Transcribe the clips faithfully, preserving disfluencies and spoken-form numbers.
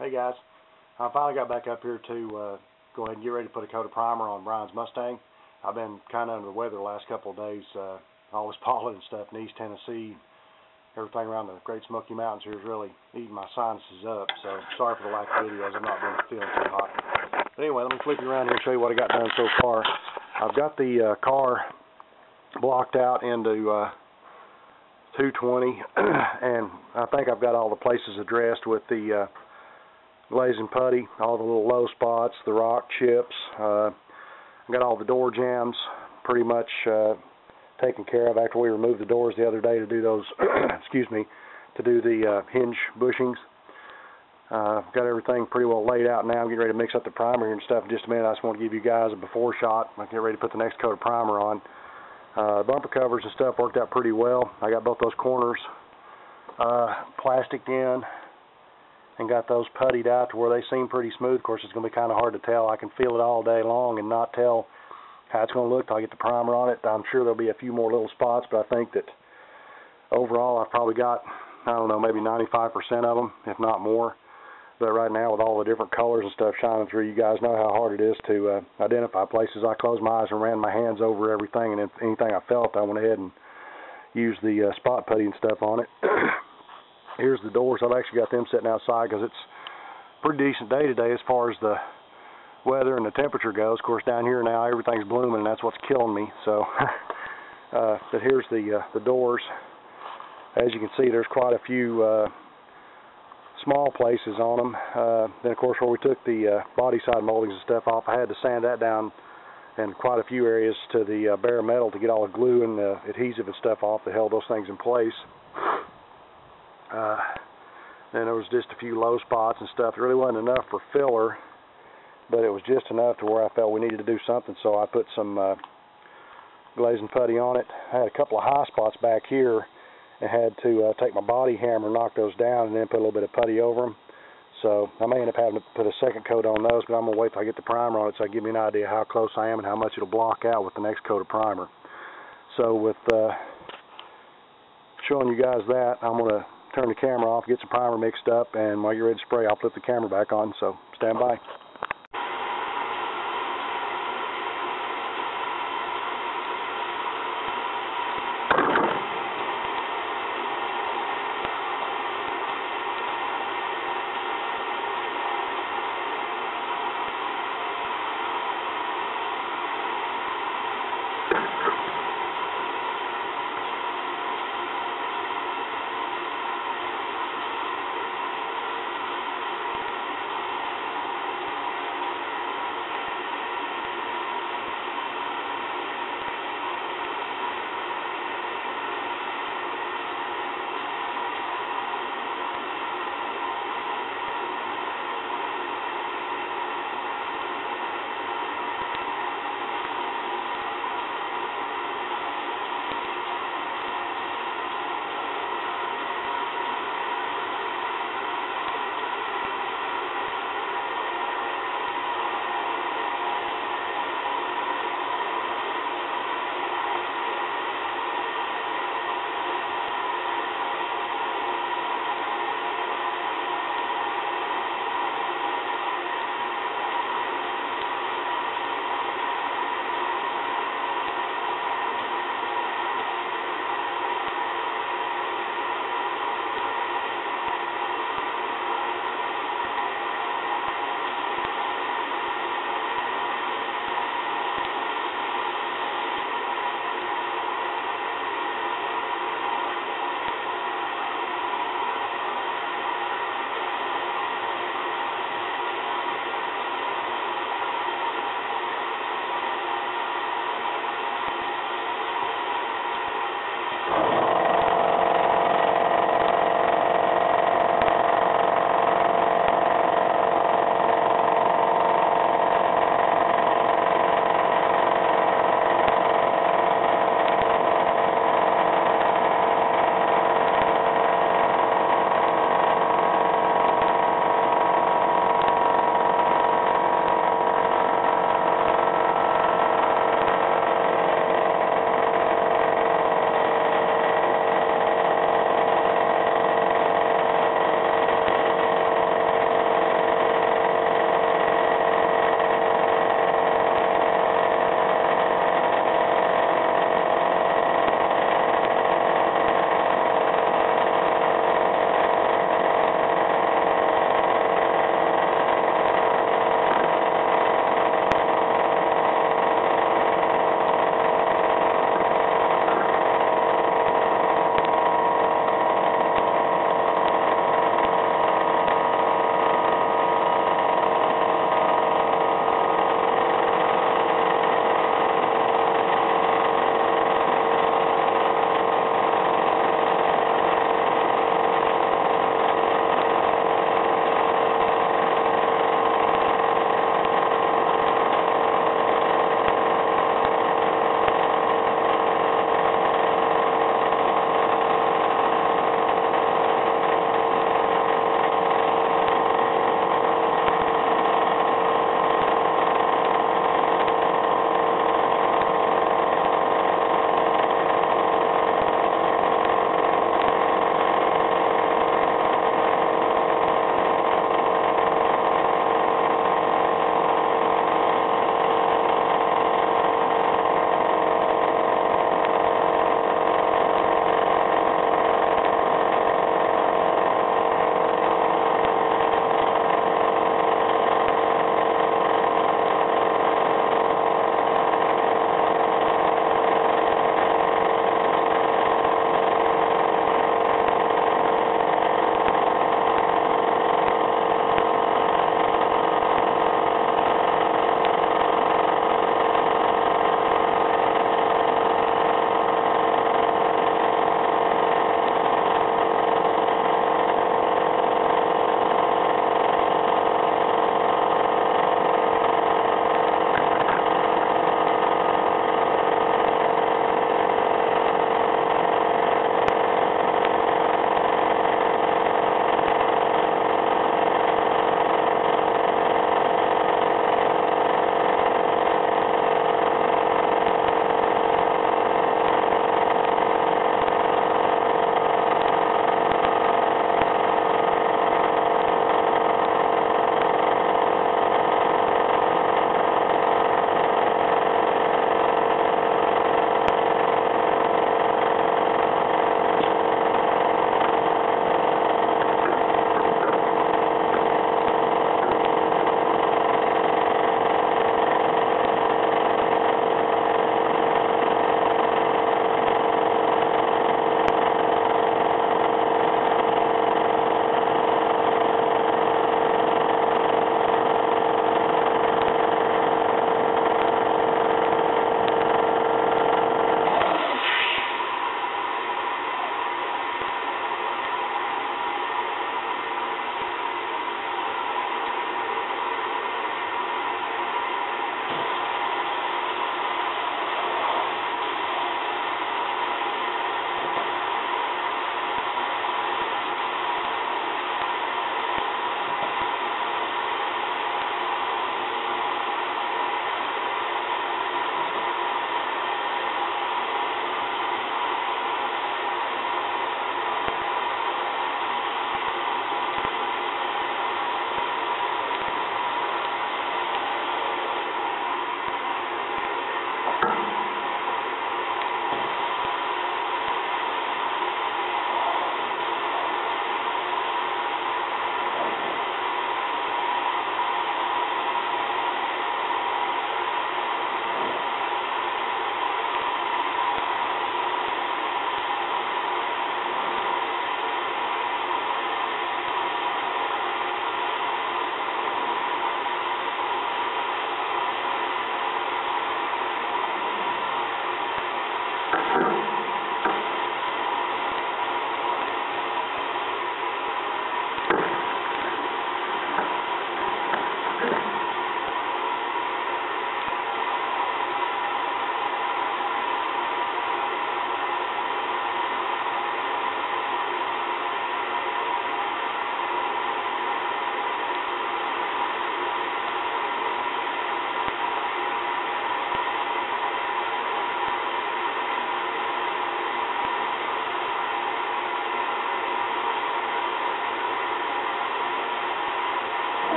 Hey guys, I finally got back up here to uh, go ahead and get ready to put a coat of primer on Brian's Mustang. I've been kind of under the weather the last couple of days, uh, all this pollen and stuff in East Tennessee. Everything around the Great Smoky Mountains here is really eating my sinuses up, so sorry for the lack of videos. I've not been feeling too hot. But anyway, let me flip you around here and show you what I got done so far. I've got the uh, car blocked out into uh, two twenty, and I think I've got all the places addressed with the uh, glazing putty, all the little low spots, the rock chips. Uh, I got all the door jams pretty much uh, taken care of after we removed the doors the other day to do those, excuse me, to do the uh, hinge bushings. Uh, got everything pretty well laid out now. I'm getting ready to mix up the primer here and stuff in just a minute. I just want to give you guys a before shot. I get ready to put the next coat of primer on. Uh, bumper covers and stuff worked out pretty well. I got both those corners uh, plasticed in and got those puttied out to where they seem pretty smooth. Of course, it's going to be kind of hard to tell. I can feel it all day long and not tell how it's going to look till I get the primer on it. I'm sure there'll be a few more little spots, but I think that overall I've probably got, I don't know, maybe ninety-five percent of them, if not more. But right now, with all the different colors and stuff shining through, you guys know how hard it is to uh, identify places. I closed my eyes and ran my hands over everything, and if anything I felt, I went ahead and used the uh, spot putty and stuff on it. Here's the doors. I've actually got them sitting outside because it's a pretty decent day today as far as the weather and the temperature goes. Of course, down here now, everything's blooming, and that's what's killing me. So, uh, but here's the uh, the doors. As you can see, there's quite a few uh, small places on them. Uh, then, of course, where we took the uh, body side moldings and stuff off, I had to sand that down in quite a few areas to the uh, bare metal to get all the glue and the adhesive and stuff off that held those things in place. Uh, then there was just a few low spots and stuff. It really wasn't enough for filler, but it was just enough to where I felt we needed to do something, so I put some uh, glazing putty on it. I had a couple of high spots back here and had to uh, take my body hammer and knock those down and then put a little bit of putty over them. So I may end up having to put a second coat on those, but I'm going to wait till I get the primer on it so I can give me an idea how close I am and how much it'll block out with the next coat of primer. So with uh, showing you guys that, I'm going to turn the camera off, get some primer mixed up, and while you're ready to spray, I'll flip the camera back on, so stand by.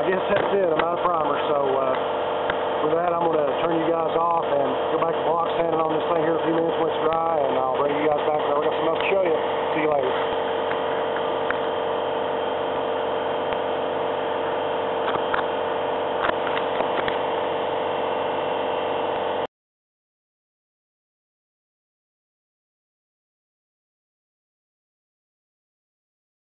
guess that's it. I'm out of primer. So uh, with that, I'm going to turn you guys off and go back to block sanding on this thing here in a few minutes.